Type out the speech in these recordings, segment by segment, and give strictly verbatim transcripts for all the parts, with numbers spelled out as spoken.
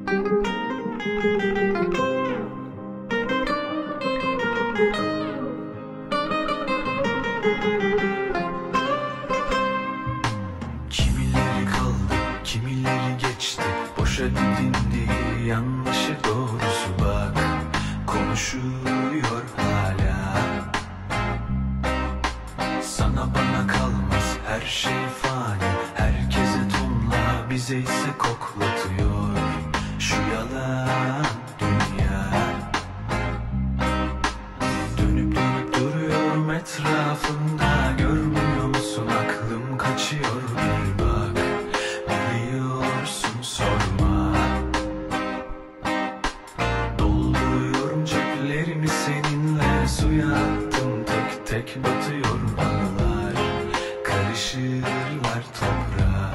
Kimileri kaldı, kimileri geçti, boşa didindi, yanlışı doğrusu bak, konuşuyor hala. Sana bana kalmaz, her şey fani, herkese tonla, bize ise koklatıyor şu yalan dünya. Dönüp dönüp duruyorum etrafında, görmüyor musun aklım kaçıyor, bir bak, biliyorsun sorma. Dolduruyorum ceplerimi seninle, suya attım tek tek batıyor anılar, karışırlar toprağa.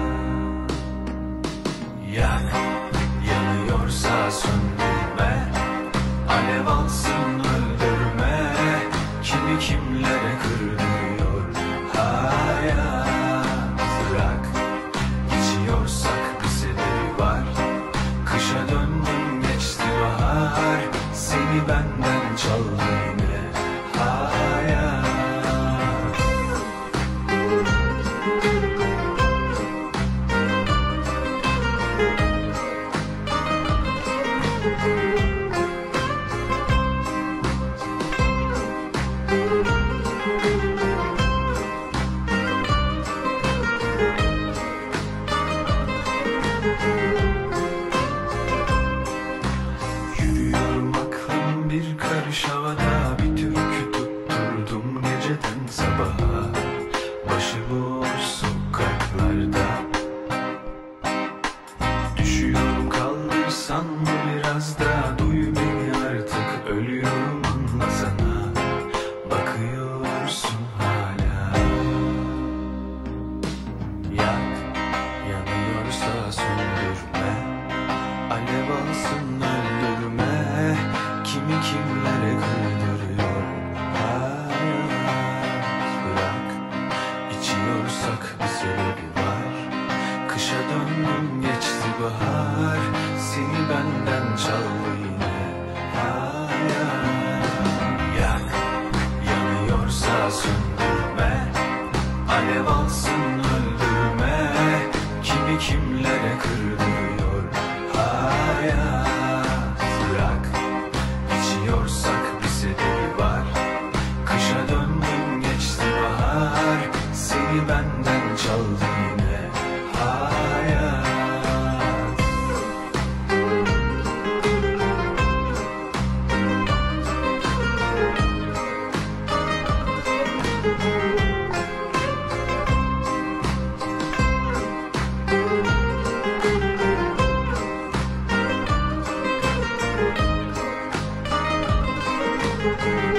Yak, yanıyorsa söndürme, alev alsın öldürme, kimi kimlere kırdırıyor hayat. Bırak, içiyorsak bir sebebi var, kışa döndüm geçti bahar, seni benden çaldı yine hayat. Yürüyorum aklım bir karış havada, bir türkü tutturdum geceden sabaha, başıboş sokaklarda. Düşüyorum, kaldırsan mı biraz da, duy beni artık, ölüyorum anlasana, bakıyorsun hala. Yak, yanıyorsa söndürme, alev alsın öldürme, kimi kimlere kırdırıyor hayat. Bırak, içiyorsak bir sebebi var, kışa döndüm geçti bahar, seni benden çaldı yine hayat. Yak, yanıyorsa söndürme, alev alsın öldürme, kimi kimlere kırdırıyor hayat. Bırak, içiyorsak bir sebebi var, kışa döndüm geçti bahar, seni benden çaldı yine hayat. Thank you.